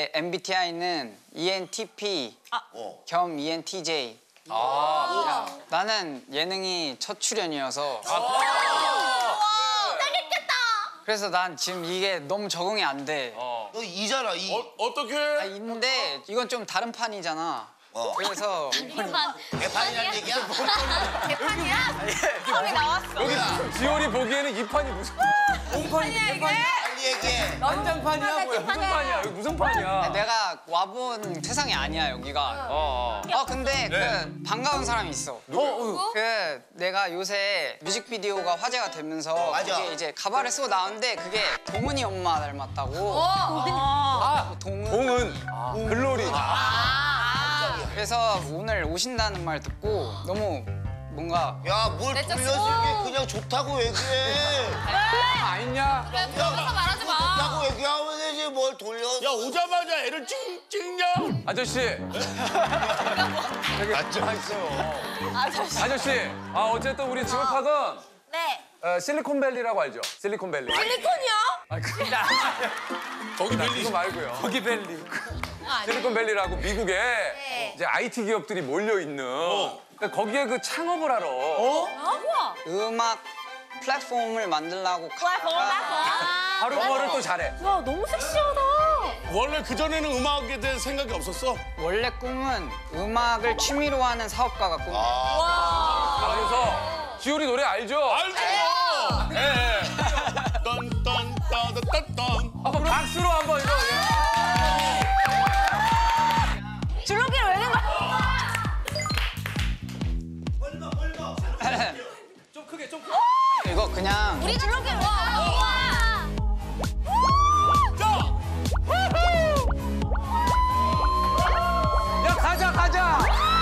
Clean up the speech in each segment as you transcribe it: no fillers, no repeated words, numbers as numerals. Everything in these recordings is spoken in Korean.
내 MBTI는 ENTP 겸 ENTJ. 야, 나는 예능이 첫 출연이어서. 그래서 난 지금 이게 너무 적응이 안 돼. 너 이잖아, 이. 어떻게? 아, 인데 이건 좀 다른 판이잖아. 그래서 개판이란 얘기야? 개판이야? 처음이 나왔어. 여기 지원이 보기에는 이 판이 무슨 개판이야 이게? 빨리 얘기해. 한장판이야 뭐야? 무슨 판이야? 여기 무슨 판이야? 내가 와본 세상이 아니야 여기가. 근데 그 반가운 사람이 있어. 누구? 그 내가 요새 뮤직비디오가 화제가 되면서 맞아. 그게 이제 가발을 쓰고 나왔는데 그게 동은이 엄마 닮았다고. 동은 글로리. 그래서 오늘 오신다는 말 듣고 너무 뭔가 야, 뭘 돌려서 그냥 좋다고 얘기해. 아니냐? 여기서 말하지 마. 좋다고 얘기하면 되지, 뭘 돌려서. 야 오자마자 애를 찍냐? 아저씨. 아저씨. 어쨌든 우리 지원팍은 네. 실리콘밸리라고 알죠? 실리콘밸리. 실리콘이요? 거기 밸리 그거 말고요. 거기 밸리. 실리콘밸리라고 미국에 이제 IT 기업들이 몰려 있는. 그러니까 거기에 그 창업을 하러. 우와. 음악 플랫폼을 만들려고 바로 그거를 또 잘해. 와 너무 섹시하다. 원래 그전에는 음악에 대한 생각이 없었어? 원래 꿈은 음악을 취미로 하는 사업가가 꿈이야. 그래서 지효리 노래 알죠? 알죠! 예. 딴딴따다딴딴. 한번 박수로 한번 이거. 줄넘기를 왜 낸 거야? 이거 그냥 우리가 줄넘기를 우와. 야 가자 가자.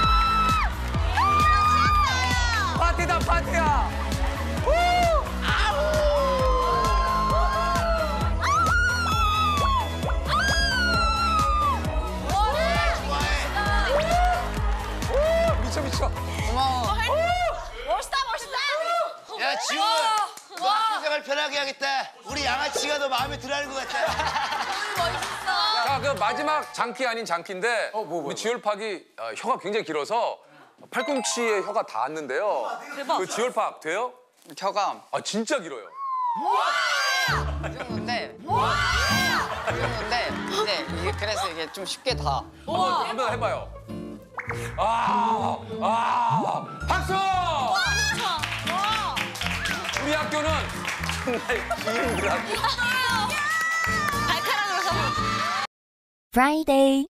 파티다 파티야. 미쳐 미쳐. 고마워. 멋있다 멋있다. 야, 지훈. 너 학교 생활 편하게 하겠다. 우리 양아치가 너 마음에 들어하는 것 같다. 멋있어. 자, 그 마지막 장기 아닌 장기인데 우리 지올팍이 혀가 굉장히 길어서 팔꿈치에 혀가 닿았는데요. 대박. 그 지올팍 돼요? 혀가 진짜 길어요. 이 정도인데 이제 이게 그래서 이게 좀 쉽게 다. 한번 해봐요. 박수! 우리 학교는 정말 긴 학교. 발가락으로 서. Friday.